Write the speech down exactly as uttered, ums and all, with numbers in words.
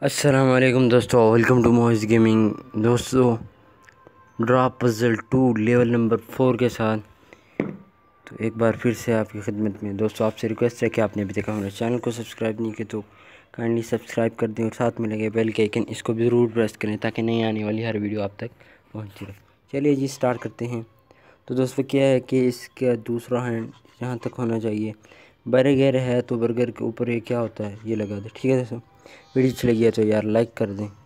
अस्सलाम वालेकुम दोस्तों, वेलकम टू मुअज़्ज़ गेमिंग। दोस्तों, drop puzzle to level number four के साथ तो एक बार फिर से आपकी खिदमत में। दोस्तों, आपसे रिक्वेस्ट है कि आपने अभी तक हमारे चैनल को सब्सक्राइब नहीं किया तो काइंडली सब्सक्राइब कर दें और साथ में लगे बेल के आइकन इसको भी ज़रूर प्रेस करें ताकि नई आने वाली हर वीडियो आप तक पहुँचती रहे। चलिए जी, स्टार्ट करते हैं। तो दोस्तों, क्या है कि इसका दूसरा हैंड जहाँ तक होना चाहिए, बर्गर है तो बर्गर के ऊपर ये क्या होता है, ये लगा दे। ठीक है दोस्तों, वीडियो अच्छी लगी है तो यार लाइक कर दें।